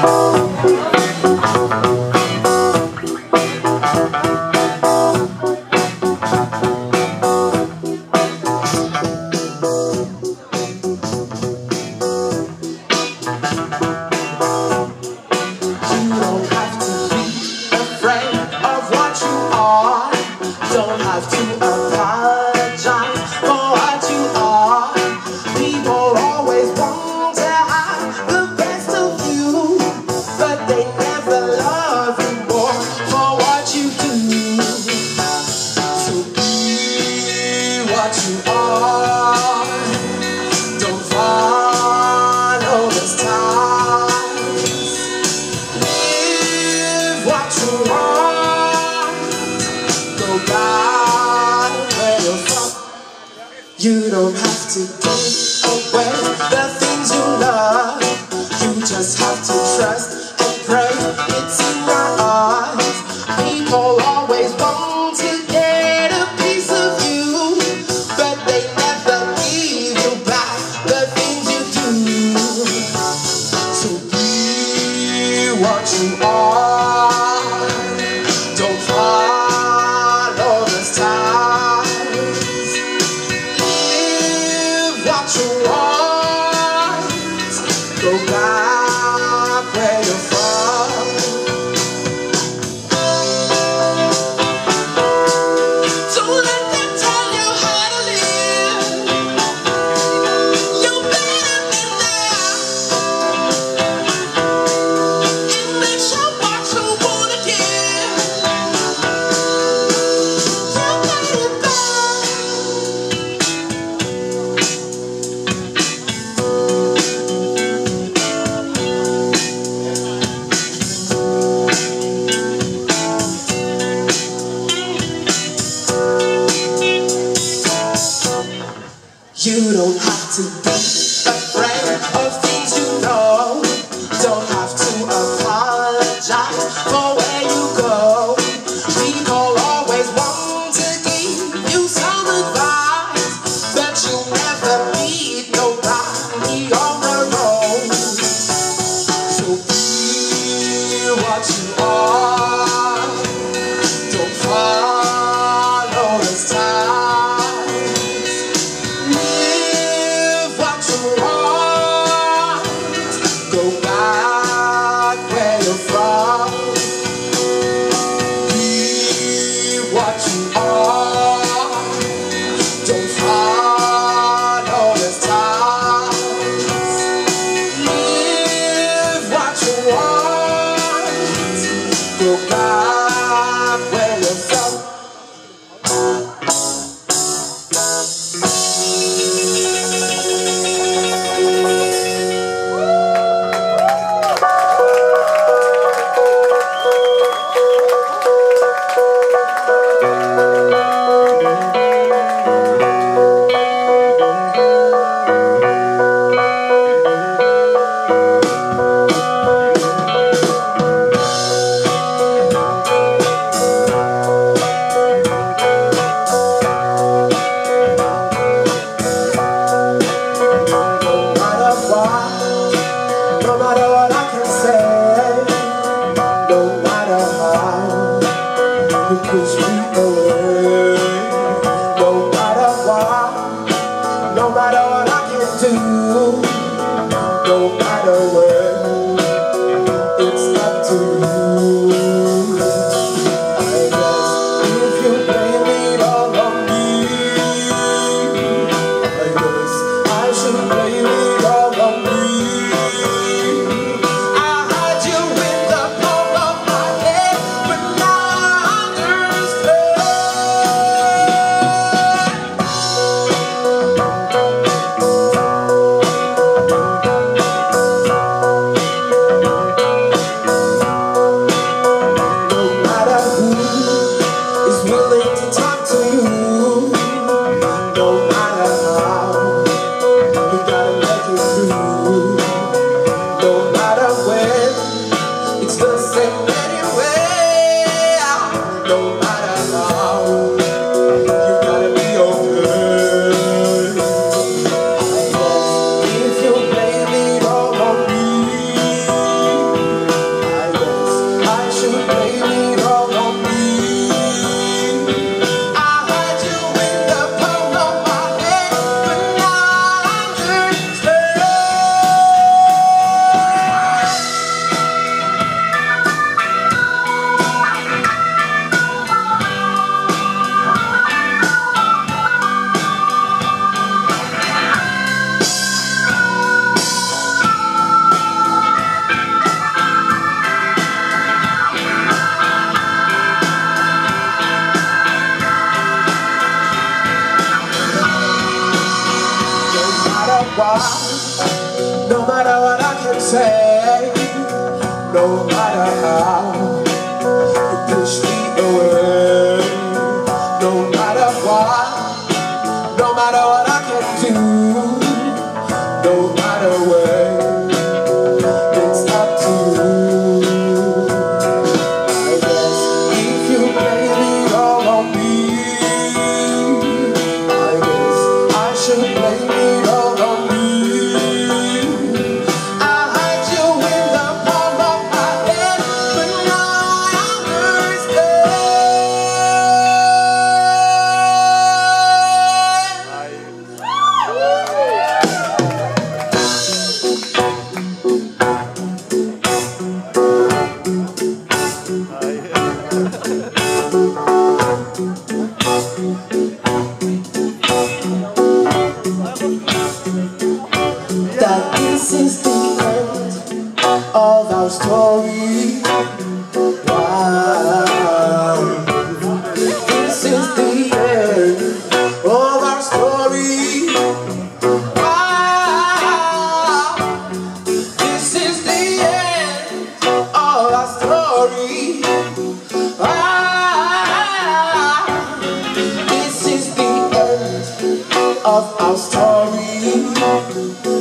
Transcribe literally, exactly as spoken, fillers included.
You don't have to give away the things you love. You just have to trust and pray. It's in your eyes. People always want to get a piece of you, but they never give you back the things you do. So be what you are. Don't follow the stars. What you want, go back where you're from. Don't let them tell you how to live. You're better than that. It makes you what you wanna give. You made it back. You don't have to be afraid of things you know. Don't have to apologize for where you go. People always want to give you some advice, but you never meet nobody on the road. So be what you are. Don't follow the stars. Go back where you're from. Be what you are. Don't follow the stars. Live what you want. Go back where you're from. No matter what I can say, no matter how you push me away, no matter what, no matter what I can do, no matter where, it's up to you. I guess if you blame it all on me, I guess I should blame it all on me. why, no matter what I can say, no matter how you push me away, no matter why, no matter what I can do, no matter where, it's up to you. I guess if you blame it all on me, I guess I should blame it all on me. That this is the end of our story. Wow. This is the end of our story. Wow. This is the end of our story. Wow. This is the end of our story.